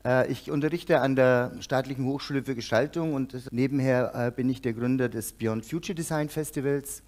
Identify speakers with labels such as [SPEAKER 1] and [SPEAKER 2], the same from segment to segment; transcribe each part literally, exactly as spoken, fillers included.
[SPEAKER 1] Ich unterrichte an der Staatlichen Hochschule für Gestaltung und nebenher bin ich der Gründer des Beyond Future Design Festivals.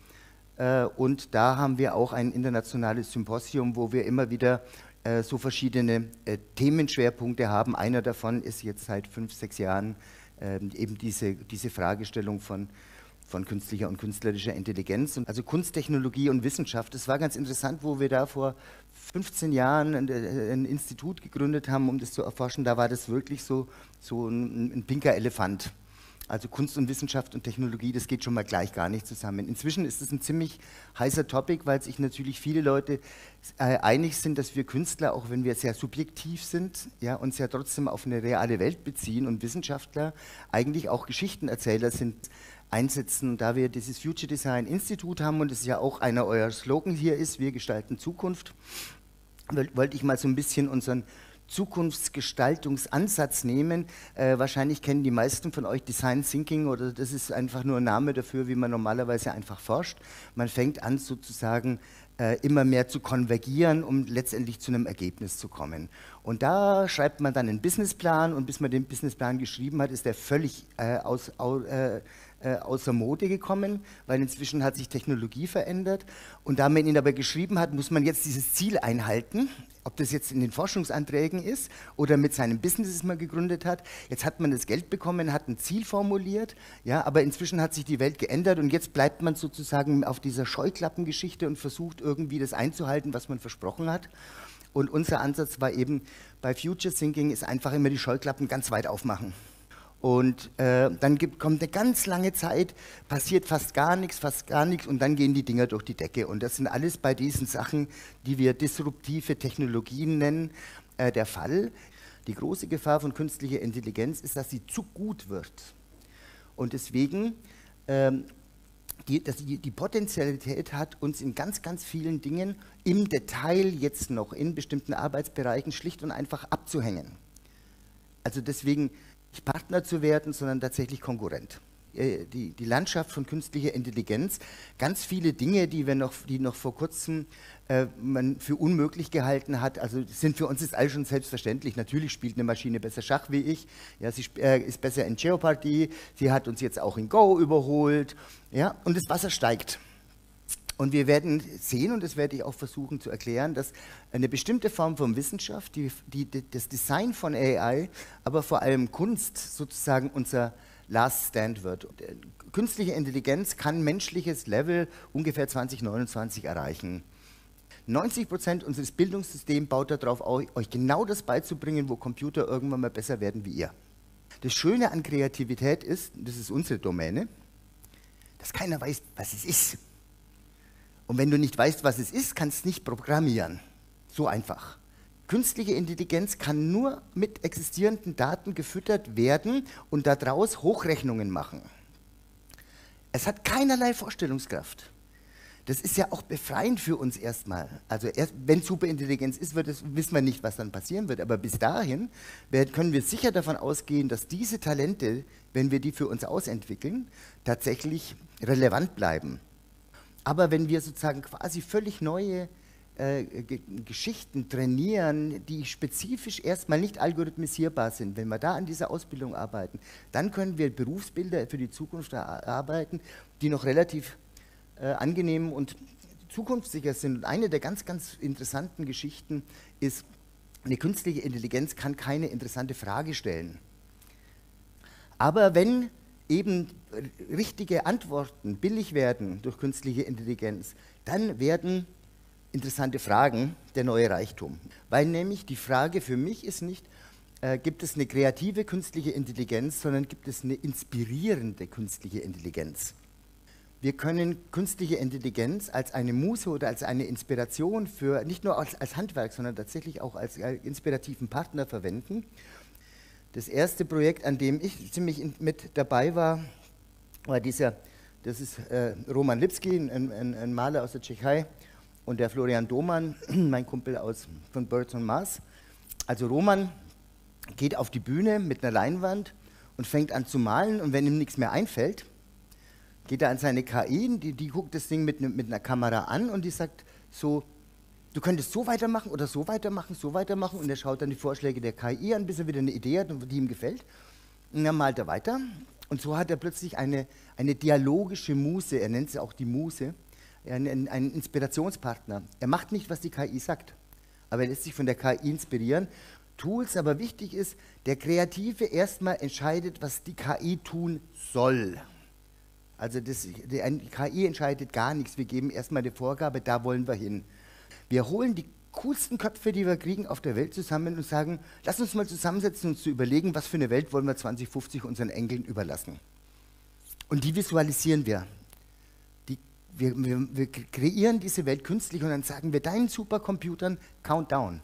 [SPEAKER 1] Und da haben wir auch ein internationales Symposium, wo wir immer wieder so verschiedene Themenschwerpunkte haben. Einer davon ist jetzt seit fünf, sechs Jahren eben diese, diese Fragestellung von von künstlicher und künstlerischer Intelligenz, also Kunst, Technologie und Wissenschaft. Das war ganz interessant, wo wir da vor fünfzehn Jahren ein, ein Institut gegründet haben, um das zu erforschen. Da war das wirklich so, so ein, ein pinker Elefant. Also Kunst und Wissenschaft und Technologie, das geht schon mal gleich gar nicht zusammen. Inzwischen ist es ein ziemlich heißer Topic, weil sich natürlich viele Leute äh, einig sind, dass wir Künstler, auch wenn wir sehr subjektiv sind, ja, uns ja trotzdem auf eine reale Welt beziehen und Wissenschaftler eigentlich auch Geschichtenerzähler sind, einsetzen. Da wir dieses Future Design Institut haben und es ja auch einer eurer Slogan hier ist, wir gestalten Zukunft, wollte ich mal so ein bisschen unseren Zukunftsgestaltungsansatz nehmen. Äh, wahrscheinlich kennen die meisten von euch Design Thinking oder das ist einfach nur ein Name dafür, wie man normalerweise einfach forscht. Man fängt an sozusagen äh, immer mehr zu konvergieren, um letztendlich zu einem Ergebnis zu kommen. Und da schreibt man dann einen Businessplan und bis man den Businessplan geschrieben hat, ist der völlig äh, aus, au, äh, äh, außer Mode gekommen, weil inzwischen hat sich Technologie verändert und da man ihn aber geschrieben hat, muss man jetzt dieses Ziel einhalten, ob das jetzt in den Forschungsanträgen ist oder mit seinem Business, das man gegründet hat. Jetzt hat man das Geld bekommen, hat ein Ziel formuliert, ja, aber inzwischen hat sich die Welt geändert und jetzt bleibt man sozusagen auf dieser Scheuklappengeschichte und versucht irgendwie das einzuhalten, was man versprochen hat. Und unser Ansatz war eben, bei Future Thinking ist einfach immer die Scheuklappen ganz weit aufmachen. Und äh, dann gibt, kommt eine ganz lange Zeit, passiert fast gar nichts, fast gar nichts und dann gehen die Dinger durch die Decke. Und das sind alles bei diesen Sachen, die wir disruptive Technologien nennen, äh, der Fall. Die große Gefahr von künstlicher Intelligenz ist, dass sie zu gut wird. Und deswegen ähm, Die, dass die, die Potenzialität hat, uns in ganz, ganz vielen Dingen im Detail jetzt noch in bestimmten Arbeitsbereichen schlicht und einfach abzuhängen. Also deswegen nicht Partner zu werden, sondern tatsächlich Konkurrent. Die, die Landschaft von künstlicher Intelligenz, ganz viele Dinge, die, wir noch, die noch vor kurzem äh, man für unmöglich gehalten hat, also sind für uns jetzt alles schon selbstverständlich. Natürlich spielt eine Maschine besser Schach wie ich, ja, sie äh, ist besser in Jeopardy, sie hat uns jetzt auch in Go überholt, ja, und das Wasser steigt. Und wir werden sehen, und das werde ich auch versuchen zu erklären, dass eine bestimmte Form von Wissenschaft, die, die, das Design von A I, aber vor allem Kunst sozusagen unser Last Stand wird. Künstliche Intelligenz kann menschliches Level ungefähr zwanzig neunundzwanzig erreichen. neunzig Prozent unseres Bildungssystems baut darauf auf, euch genau das beizubringen, wo Computer irgendwann mal besser werden wie ihr. Das Schöne an Kreativität ist, das ist unsere Domäne, dass keiner weiß, was es ist. Und wenn du nicht weißt, was es ist, kannst du nicht programmieren. So einfach. Künstliche Intelligenz kann nur mit existierenden Daten gefüttert werden und daraus Hochrechnungen machen. Es hat keinerlei Vorstellungskraft. Das ist ja auch befreiend für uns erstmal. Also erst, wenn Superintelligenz ist, wird es, wissen wir nicht, was dann passieren wird. Aber bis dahin können wir sicher davon ausgehen, dass diese Talente, wenn wir die für uns ausentwickeln, tatsächlich relevant bleiben. Aber wenn wir sozusagen quasi völlig neue äh, G Geschichten trainieren, die spezifisch erstmal nicht algorithmisierbar sind, wenn wir da an dieser Ausbildung arbeiten, dann können wir Berufsbilder für die Zukunft erarbeiten, die noch relativ äh, angenehm und zukunftssicher sind. Und eine der ganz, ganz interessanten Geschichten ist, eine künstliche Intelligenz kann keine interessante Frage stellen. Aber wenn eben richtige Antworten billig werden durch künstliche Intelligenz, dann werden interessante Fragen der neue Reichtum. Weil nämlich die Frage für mich ist nicht, äh, gibt es eine kreative künstliche Intelligenz, sondern gibt es eine inspirierende künstliche Intelligenz. Wir können künstliche Intelligenz als eine Muse oder als eine Inspiration für, nicht nur als, als Handwerk, sondern tatsächlich auch als äh, inspirativen Partner verwenden. Das erste Projekt, an dem ich ziemlich mit dabei war, war dieser, das ist äh, Roman Lipski, ein, ein, ein Maler aus der Tschechei, und der Florian Domann, mein Kumpel aus, von Birds on Mars. Also Roman geht auf die Bühne mit einer Leinwand und fängt an zu malen, und wenn ihm nichts mehr einfällt, geht er an seine K I, die, die guckt das Ding mit, mit einer Kamera an und die sagt so, du könntest so weitermachen oder so weitermachen, so weitermachen und er schaut dann die Vorschläge der K I an, bis er wieder eine Idee hat, die ihm gefällt. Und dann malt er weiter und so hat er plötzlich eine, eine dialogische Muse, er nennt sie auch die Muse, einen, einen Inspirationspartner. Er macht nicht, was die K I sagt, aber er lässt sich von der K I inspirieren. Tools, aber wichtig ist, der Kreative erstmal entscheidet, was die K I tun soll. Also das, die K I entscheidet gar nichts, wir geben erstmal eine Vorgabe, da wollen wir hin. Wir holen die coolsten Köpfe, die wir kriegen auf der Welt zusammen und sagen, lass uns mal zusammensetzen und uns zu überlegen, was für eine Welt wollen wir zwanzig fünfzig unseren Enkeln überlassen. Und die visualisieren wir. Die, wir, wir. Wir kreieren diese Welt künstlich und dann sagen wir deinen Supercomputern Countdown.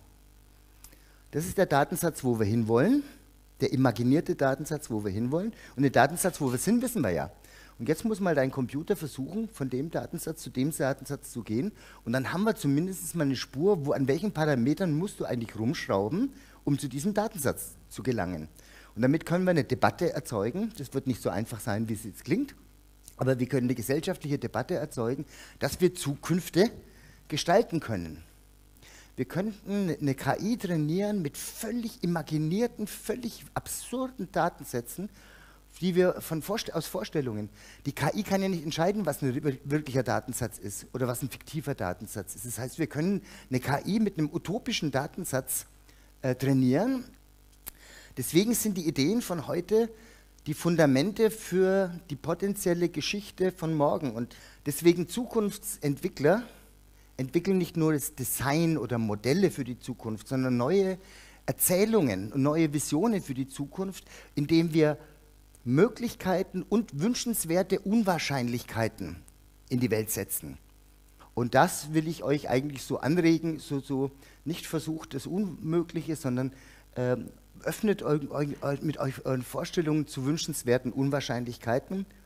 [SPEAKER 1] Das ist der Datensatz, wo wir hinwollen, der imaginierte Datensatz, wo wir hinwollen. Und den Datensatz, wo wir sind, wissen wir ja. Und jetzt muss mal dein Computer versuchen, von dem Datensatz zu dem Datensatz zu gehen. Und dann haben wir zumindest mal eine Spur, wo, an welchen Parametern musst du eigentlich rumschrauben, um zu diesem Datensatz zu gelangen. Und damit können wir eine Debatte erzeugen. Das wird nicht so einfach sein, wie es jetzt klingt. Aber wir können eine gesellschaftliche Debatte erzeugen, dass wir Zukünfte gestalten können. Wir könnten eine K I trainieren mit völlig imaginierten, völlig absurden Datensätzen, die wir von Vorst- aus Vorstellungen. Die K I kann ja nicht entscheiden, was ein wirklicher Datensatz ist oder was ein fiktiver Datensatz ist. Das heißt, wir können eine K I mit einem utopischen Datensatz äh, trainieren. Deswegen sind die Ideen von heute die Fundamente für die potenzielle Geschichte von morgen. Und deswegen Zukunftsentwickler entwickeln nicht nur das Design oder Modelle für die Zukunft, sondern neue Erzählungen und neue Visionen für die Zukunft, indem wir Möglichkeiten und wünschenswerte Unwahrscheinlichkeiten in die Welt setzen. Und das will ich euch eigentlich so anregen, so, so nicht versucht das Unmögliche, sondern äh, öffnet eu, eu, mit euch euren Vorstellungen zu wünschenswerten Unwahrscheinlichkeiten